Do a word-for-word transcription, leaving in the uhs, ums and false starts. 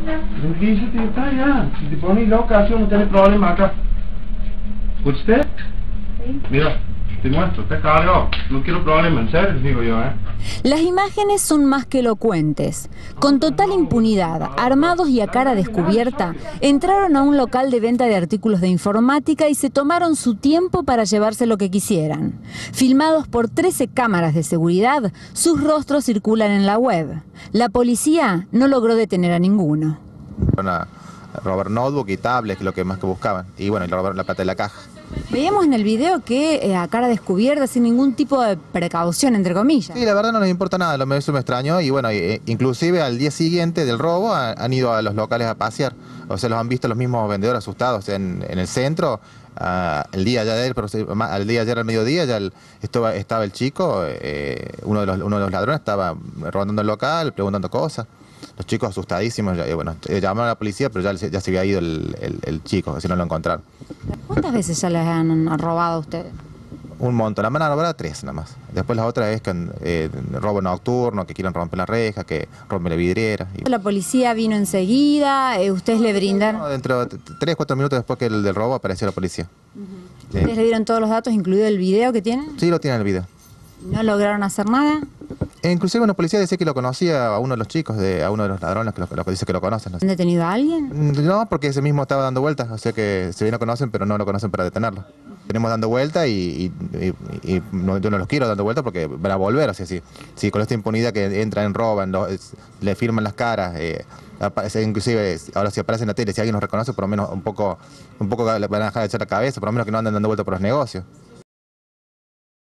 Tranquilízate, ya está, ya. Si te pones loca, así vamos a tener problemas acá. ¿Usted? Sí. Mira, te muestro, está cargado. No quiero problemas, en serio, digo yo, ¿eh? Las imágenes son más que elocuentes. Con total impunidad, armados y a cara descubierta, entraron a un local de venta de artículos de informática y se tomaron su tiempo para llevarse lo que quisieran. Filmados por trece cámaras de seguridad, sus rostros circulan en la web. La policía no logró detener a ninguno. Una, robar notebook y tablets, que es lo que más que buscaban. Y bueno, y robar la plata de la caja. Veíamos en el video que eh, a cara descubierta, sin ningún tipo de precaución, entre comillas. Sí, la verdad no les importa nada, lo, eso me extrañó. Y bueno, eh, inclusive al día siguiente del robo han, han ido a los locales a pasear. O sea, los han visto los mismos vendedores asustados en, en el centro. Uh, el día ya de él, pero al día ayer al mediodía ya el, estaba, estaba el chico, eh, uno, de los, uno de los ladrones estaba rondando el local, preguntando cosas. Los chicos asustadísimos, ya, y bueno, llamaron a la policía, pero ya, ya se había ido el, el, el chico, así no lo encontraron. ¿Cuántas veces ya les han robado a ustedes? Un montón, la van a robar a tres nada más. Después la otra es que eh, robo nocturno, que quieren romper la reja, que rompen la vidriera. Y... ¿La policía vino enseguida? ¿Ustedes le brindan? No, dentro de tres, cuatro minutos después que el del robo apareció la policía. Uh-huh. ¿Ustedes sí. le dieron todos los datos, incluido el video que tienen? Sí, lo tienen el video. ¿No lograron hacer nada? E inclusive una policía decía que lo conocía a uno de los chicos, de, a uno de los ladrones que lo, lo dice que lo conocen. No sé. ¿Han detenido a alguien? No, porque ese mismo estaba dando vueltas, o sea que se bien lo conocen, pero no lo conocen para detenerlo. Venimos dando vueltas y, y, y, y no, yo no los quiero dando vueltas porque van a volver, o sea, si, si con esta impunidad que entran, roban, lo, es, le firman las caras, eh, inclusive ahora si aparece en la tele, si alguien los reconoce, por lo menos un poco, un poco le van a dejar de echar la cabeza, por lo menos que no anden dando vueltas por los negocios.